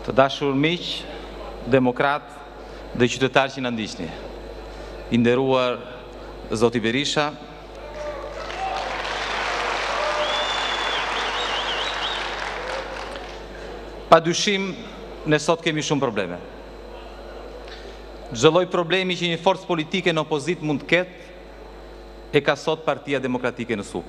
Të dashur miq, demokrat dhe qytetarë që na ndiqni. I nderuar Zoti Berisha, pa dyshim, ne sot kemi shumë probleme. Çdo lloj problemi që një forcë politike në opozit mund të ketë, e ka sot Partia Demokratike në supe.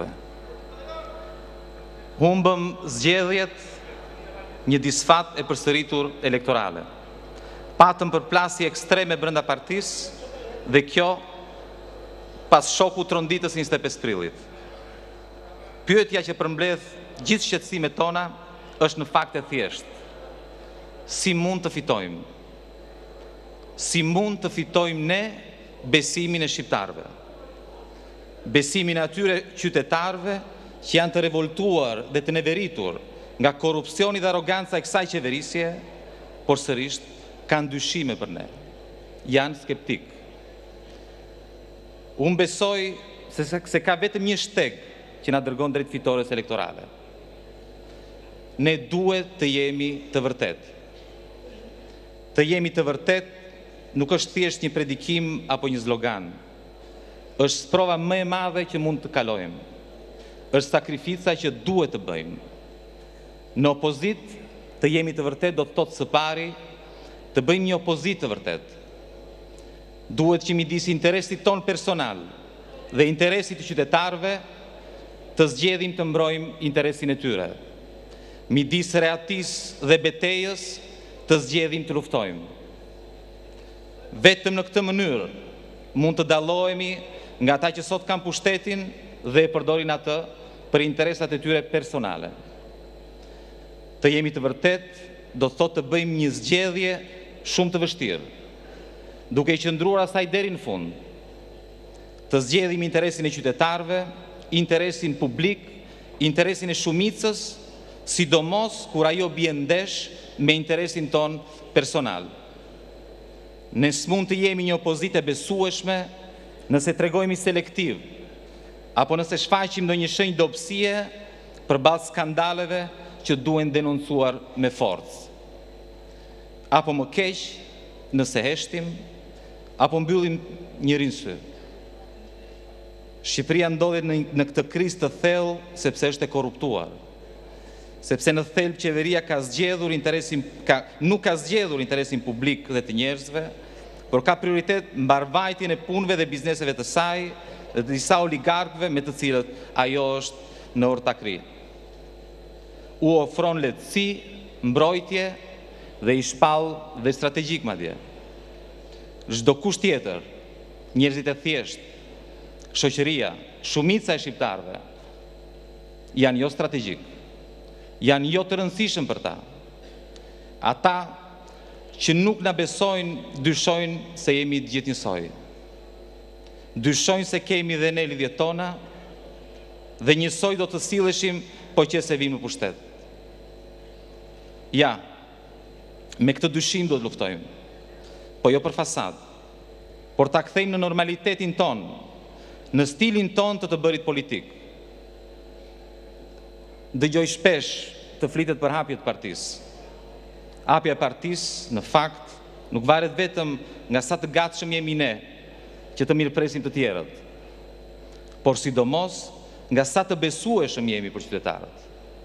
Humbëm zgjedhjet, një disfat e përsëritur elektorale. Patëm përplasje ekstreme brenda partisë dhe kjo pas shoku tronditës 25 prillit. Pyetja që përmbledh gjithë shqetësimet tona është në fakt e thjeshtë. Si mund të fitojmë? Si mund të fitojmë ne besimin e shqiptarëve? Besimin e atyre qytetarëve që janë të revoltuar dhe të neveritur nga korupcioni dhe aroganca e kësaj qeverisje, por sërish kanë dyshime për ne. Janë skeptik. Unë besoj se ka vetëm një shteg që na dërgon drejt fitores elektorale. Ne duhet të jemi të vërtet. Të jemi të vërtet nuk është thjesht një predikim apo një zlogan. Është sprova më e madhe që mund të kalojmë. Është sakrifica që duhet të bëjmë. Në opozit të jemi të vërtet do të thotë së pari të bëjmë një opozit të vërtet. Duhet që midis interesit ton personal dhe interesit të qytetarëve të zgjedhim të mbrojmë interesin e tyre. Midis reatis dhe betejës të zgjedhim të luftojmë. Vetëm në këtë mënyrë mund të dallohemi nga ata që sot kanë pushtetin dhe e përdorin atë për interesat e tyre personale. Të jemi të vërtet do të thotë të bëjmë një zgjedhje shumë të vështirë, duke i qëndruar asaj deri në fund. Të zgjedhim interesin e qytetarëve, interesin publik, interesin e shumicës, sidomos kur ajo bie ndesh me interesin ton personal. Ne s'mund të jemi një opozitë e besueshme nëse tregojmë selektiv, apo nëse shfaqim ndonjë shenjë dobësie përballë skandaleve që duhen denoncuar me forcë. Apo më keq, nëse heshtim, apo mbyllim njërin sy. Shqipëria ndodhet në këtë krizë të thellë sepse është e korruptuar. Sepse në thelb qeveria nuk ka zgjedhur interesin publik dhe të njerëzve, por ka prioritet mbarvajtjen e punëve dhe bizneseve të saj dhe të disa oligarkëve me të cilët ajo është në ortakri. U ofron lehtësi, mbrojtje dhe i shpall dhe strategjik madje. Çdo kusht tjetër, njerëzit e thjesht, shoqëria, shumica e shqiptarëve janë jo strategjik, janë jo të rëndësishëm për ta. Ata që nuk na besojnë, dyshojnë se jemi të gjithë njësoj. Dyshojnë se kemi dhe ne lidhjet tona dhe njësoj do të silleshim po që se vim në pushtet. Ja, me këtë dyshim do të luftojmë, po jo për fasad, por ta kthejmë në normalitetin ton, në stilin ton të bërit politik. Dëgjoj shpesh të flitet për hapje të partisë. Hapja e partisë, në fakt, nuk varet vetëm nga sa të gatshëm jemi ne që të mirëpresim të tjerët, por sidomos nga sa të besueshëm jemi për qytetarët.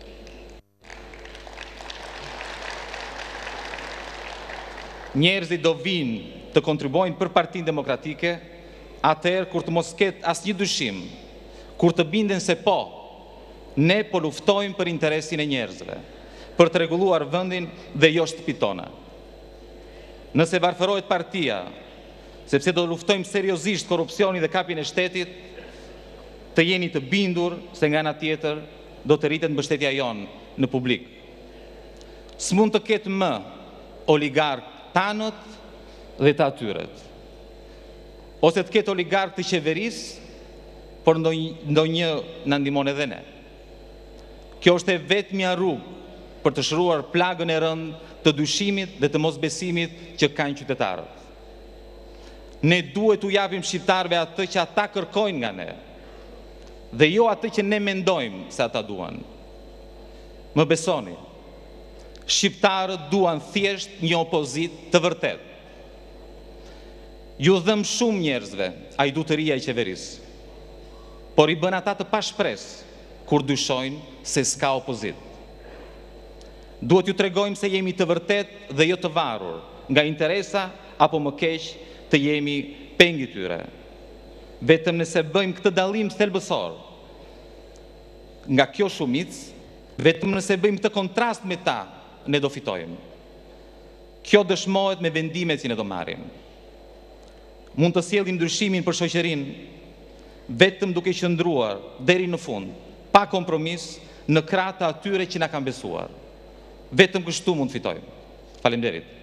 Njerëzit do vinë të kontribuojnë për Partinë Demokratike atëherë kur të mos ketë asnjë dyshim, kur të binden se po, ne po luftojmë për interesin e njerëzve, për të rregulluar vendin dhe jo shtëpitë tona. Nëse varfërohet partia, sepse do luftojmë seriozisht korrupsionin dhe kapjen e shtetit, të jeni të bindur se nga ana tjetër do të rritet mbështetja jonë në publik. S'mund të ketë më oligark tanët dhe të atyret. Ose të ketë oligark të qeverisë, por ndonjë na ndihmon edhe ne. Kjo është e vetmja rrugë për të shëruar plagën e rëndë të dyshimit dhe të mosbesimit që kanë qytetarët. Ne duhet t'u japim shqiptarëve atë që ata kërkojnë nga ne, dhe jo atë që ne mendojmë se ata duan. Më besoni, Shqiptarët duan thjesht një opozitë të vërtetë. Ju dhëm shumë njerëzve ajdutëria e qeverisë, por i bën ata të pashpresë kur dyshojnë se s'ka opozitë. Duhet ju tregojmë se jemi të vërtetë dhe jo të varur nga interesa apo më keq të jemi pengi tyre. Vetëm nëse bëjmë këtë dallim thelbësor nga kjo shumicë, vetëm nëse bëjmë këtë kontrast me ta, ne do fitojmë. Kjo dëshmohet me vendimet që ne do marrim. Mund të sjellim ndryshimin për shoqërinë vetëm duke qëndruar deri në fund, pa kompromis, në krah të atyre që na kanë besuar. Vetëm kështu mund të fitojmë. Faleminderit.